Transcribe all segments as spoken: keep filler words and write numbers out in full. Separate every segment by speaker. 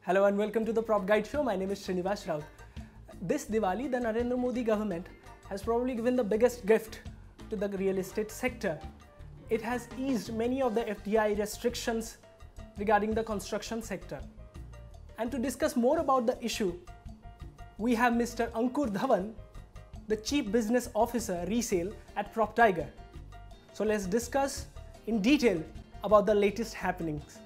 Speaker 1: Hello and welcome to the Prop Guide Show. My name is Srinivas Raut. This Diwali, the Narendra Modi government has probably given the biggest gift to the real estate sector. It has eased many of the F D I restrictions regarding the construction sector. And to discuss more about the issue, we have Mister Ankur Dhawan, the Chief Business Officer Resale at PropTiger. So let's discuss in detail about the latest happenings.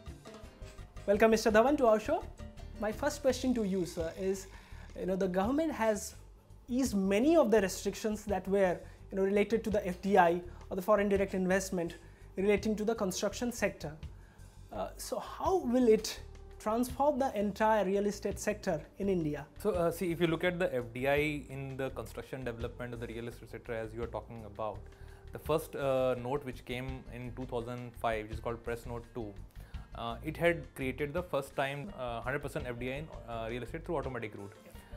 Speaker 1: Welcome Mister Dhawan to our show. My first question to you, sir, is, you know, the government has eased many of the restrictions that were, you know, related to the F D I or the foreign direct investment relating to the construction sector. Uh, so how will it transform the entire real estate sector in India?
Speaker 2: So uh, see, if you look at the F D I in the construction development of the real estate sector as you are talking about, the first uh, note which came in two thousand five, which is called Press Note two, uh, it had created the first time uh, one hundred percent F D I in uh, real estate through automatic route.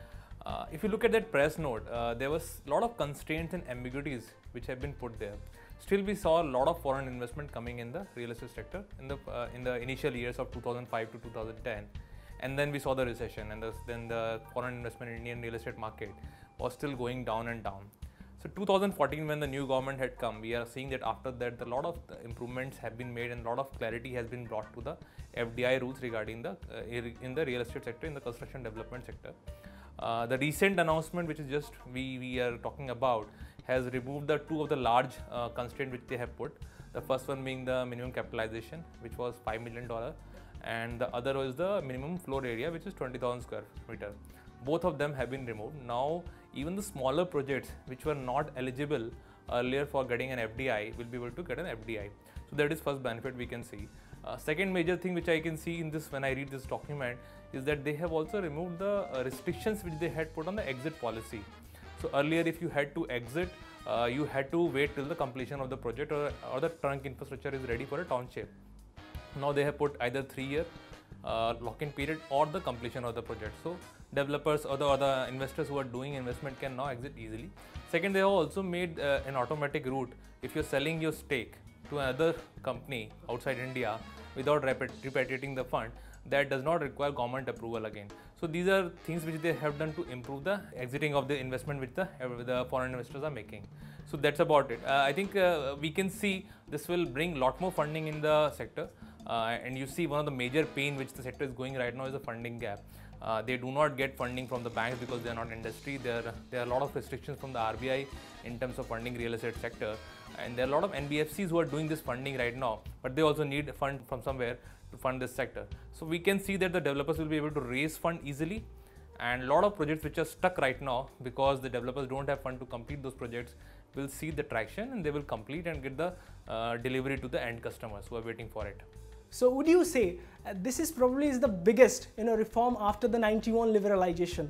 Speaker 2: Uh, if you look at that press note, uh, there was a lot of constraints and ambiguities which have been put there. Still, we saw a lot of foreign investment coming in the real estate sector in the uh, in the initial years of two thousand five to two thousand ten, and then we saw the recession, and the, then the foreign investment in Indian real estate market was still going down and down. So two thousand fourteen, when the new government had come, we are seeing that after that a lot of improvements have been made and a lot of clarity has been brought to the F D I rules regarding the uh, in the real estate sector, in the construction development sector. Uh, the recent announcement, which is just we, we are talking about, has removed the two of the large uh, constraints which they have put. The first one being the minimum capitalization, which was five million dollars, and the other was the minimum floor area, which is twenty thousand square meter. Both of them have been removed. Now, even the smaller projects which were not eligible earlier for getting an F D I will be able to get an F D I. So that is first benefit we can see. Uh, second major thing which I can see in this when I read this document is that they have also removed the uh, restrictions which they had put on the exit policy. So earlier, if you had to exit, uh, you had to wait till the completion of the project or, or the trunk infrastructure is ready for a township. Now they have put either three year uh, lock-in period or the completion of the project. So developers or the, or the investors who are doing investment can now exit easily. Second, they have also made uh, an automatic route. If you're selling your stake to another company outside India without repatriating the fund, that does not require government approval again. So these are things which they have done to improve the exiting of the investment which the, the foreign investors are making. So that's about it. Uh, I think uh, we can see this will bring a lot more funding in the sector. Uh, and you see one of the major pain which the sector is going right now is the funding gap. Uh, they do not get funding from the banks because they are not industry. There, there are a lot of restrictions from the R B I in terms of funding real estate sector. And there are a lot of N B F Cs who are doing this funding right now, but they also need fund from somewhere to fund this sector. So we can see that the developers will be able to raise fund easily, and a lot of projects which are stuck right now because the developers don't have fund to complete those projects will see the traction and they will complete and get the uh, delivery to the end customers who are waiting for it.
Speaker 1: So would you say uh, this is probably is the biggest, you know, reform after the ninety-one liberalization?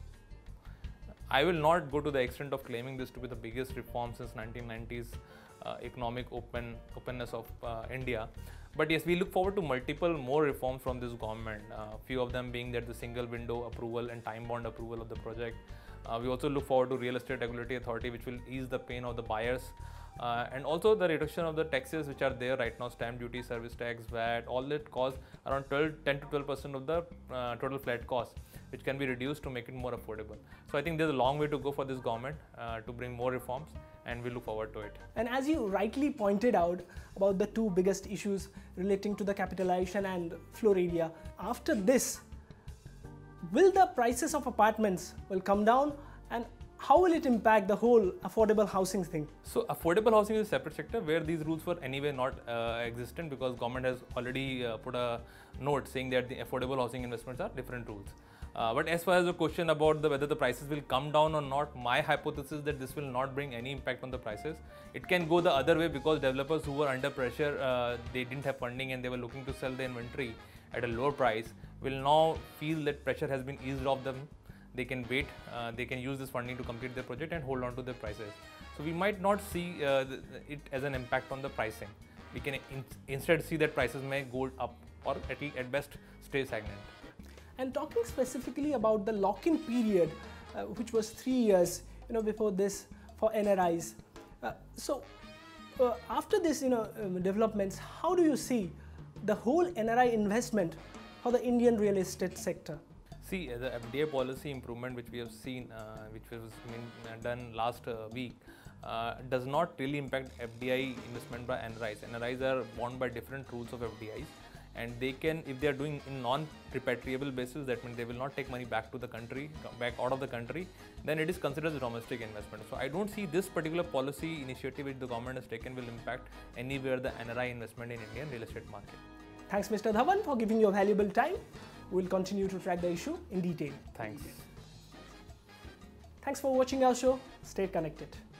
Speaker 2: I will not go to the extent of claiming this to be the biggest reform since nineteen nineties uh, economic open openness of uh, India. But yes, we look forward to multiple more reforms from this government. Uh, few of them being that the single window approval and time bond approval of the project. Uh, we also look forward to Real Estate Regulatory Authority, which will ease the pain of the buyers. Uh, and also the reduction of the taxes which are there right now, stamp duty, service tax, V A T, all that cost around twelve, ten to twelve percent of the uh, total flat cost, which can be reduced to make it more affordable. So I think there's a long way to go for this government uh, to bring more reforms, and we look forward to it.
Speaker 1: And as you rightly pointed out about the two biggest issues relating to the capitalization and floor area, after this, will the prices of apartments will come down, and how will it impact the whole affordable housing thing?
Speaker 2: So affordable housing is a separate sector where these rules were anyway not uh, existent because government has already uh, put a note saying that the affordable housing investments are different rules. Uh, but as far as the question about the, whether the prices will come down or not, my hypothesis is that this will not bring any impact on the prices. It can go the other way because developers who were under pressure, uh, they didn't have funding and they were looking to sell the inventory at a lower price, will now feel that pressure has been eased off them. They can wait, uh, they can use this funding to complete their project and hold on to their prices. So we might not see uh, it as an impact on the pricing. We can in instead see that prices may go up or at, at best stay stagnant.
Speaker 1: And talking specifically about the lock-in period, uh, which was three years, you know, before this for N R Is. Uh, so uh, after this, you know, um, developments, how do you see the whole N R I investment for the Indian real estate sector?
Speaker 2: See, uh, the F D I policy improvement which we have seen, uh, which was mean, uh, done last uh, week, uh, does not really impact F D I investment by N R Is. N R Is are bound by different rules of F D Is, and they can, if they are doing in non-repatriable basis, that means they will not take money back to the country, back out of the country, then it is considered as domestic investment. So I don't see this particular policy initiative which the government has taken will impact anywhere the N R I investment in Indian real estate market.
Speaker 1: Thanks, Mister Dhawan, for giving your valuable time. We'll continue to track the issue in detail.
Speaker 2: Thanks.
Speaker 1: Thanks for watching our show. Stay connected.